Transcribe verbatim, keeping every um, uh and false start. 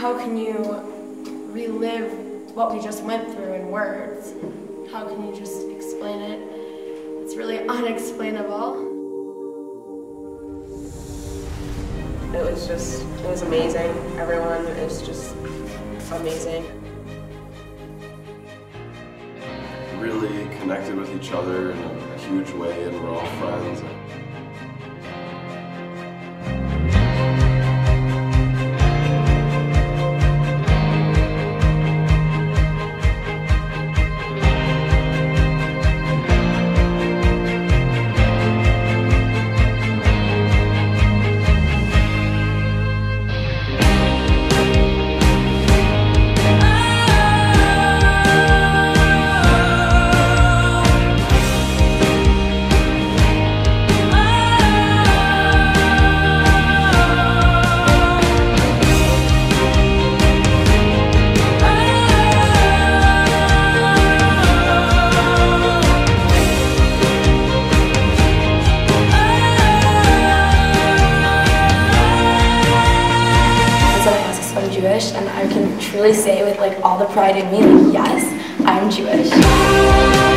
how can you relive what we just went through in words? How can you just explain it? It's really unexplainable. It was just, it was amazing. Everyone is just amazing. Really connected with each other in a huge way, and we're all friends. I'm Jewish, and I can truly say with like all the pride in me, like, yes, I'm Jewish.